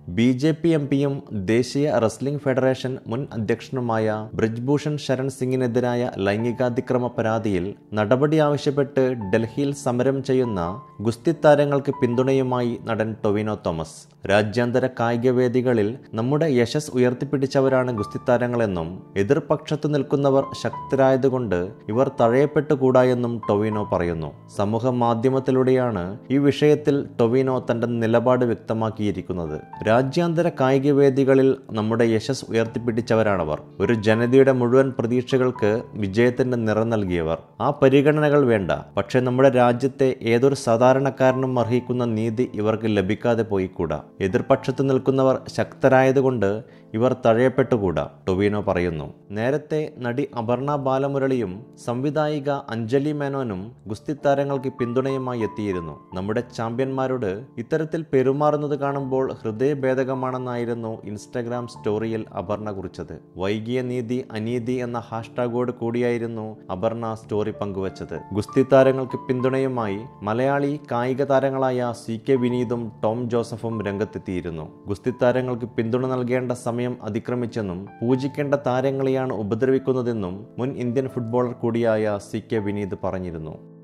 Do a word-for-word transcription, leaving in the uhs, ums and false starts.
B J P M പിയും ദേശീയ wrestling federation മുൻ അധ്യക്ഷനുമായ ബ്രിജ്ഭൂഷൺ ശരൺ സിംഗിനെതിരായ ലൈംഗികാതിക്രമ പരാതിയിൽ നടപടി ആവശ്യപ്പെട്ട് ഡൽഹിയിൽ സമരം ചെയ്യുന്ന ഗുസ്തി താരങ്ങൾക്ക് പിന്തുണയുമായി നടൻ ടൊവിനോ തോമസ്. രാജ്യാന്തര കായികവേദികളിൽ നമ്മുടെ യശസ് ഉയർത്തിപ്പിടിച്ചവരാണ് ഗുസ്തി താരങ്ങളെന്നും എതിർപക്ഷത്തു നിൽക്കുന്നവർ ശക്തരായതുകൊണ്ട് ഇവർ തഴയപ്പെട്ടുകൂടാ എന്നും ടൊവിനോ പറയുന്നു. സമൂഹ മാധ്യമത്തിലൂടെയാണ് ഈ വിഷയത്തിൽ ടൊവിനോ തന്റെ നിലപാട് വ്യക്തമാക്കിയിരിക്കുന്നത്. രാജ്യാന്തര കായികവേദികളിൽ നമ്മുടെ യശസ് ഉയർത്തിപ്പിടിച്ചവരാണവർ. ഒരു ജനതയുടെ മുഴുവൻ പ്രതീക്ഷകൾക്ക് വിജയത്തിന്റെ നിറം നൽകിയവർ. ആ പരിഗണനകൾ വേണ്ട. പക്ഷെ നമ്മുടെ രാജ്യത്തെ ഏതൊരു സാധാരണക്കാരനും അർഹിക്കുന്ന നീതി ഇവർക്ക് ലഭിക്കാതെ പോയിക്കൂടാ. എതിർപക്ഷത്ത് നിൽക്കുന്നവർ ശക്തരായതുകൊണ്ട് ഇവർ തഴയപ്പെട്ടുകൂടാ, ടൊവിനോ പറയുന്നു. നേരത്തെ നടി അപർണ ബാലമുരളിയും സംവിധായിക അഞ്ജലി മേനോനും ഗുസ്തി താരങ്ങൾക്ക് പിന്തുണയുമായി എത്തിയിരുന്നു. നമ്മുടെ ചാമ്പ്യന്മാരോട് ഇത്തരത്തിൽ പെരുമാറുന്നത് കാണുമ്പോൾ ഹൃദയഭേദകമാണെന്നായിരുന്നു ഇൻസ്റ്റഗ്രാം സ്റ്റോറിയിൽ അപർണ കുറിച്ചത്. വൈകിയ നീതി അനീതി എന്ന ഹാഷ്ടാഗോട് കൂടിയായിരുന്നു അപർണ സ്റ്റോറി പങ്കുവച്ചത്. ഗുസ്തി താരങ്ങൾക്ക് പിന്തുണയുമായി മലയാളി കായിക താരങ്ങളായ സി കെ വിനീതും ടോം ജോസഫും രംഗത്തെത്തിയിരുന്നു. ഗുസ്തി താരങ്ങൾക്ക് പിന്തുണ നൽകേണ്ട സമയം അതിക്രമിച്ചെന്നും പൂജിക്കേണ്ട താരങ്ങളെയാണ് ഉപദ്രവിക്കുന്നതെന്നും മുൻ ഇന്ത്യൻ ഫുട്ബോളർ കൂടിയായ സി കെ വിനീത് പറഞ്ഞിരുന്നു.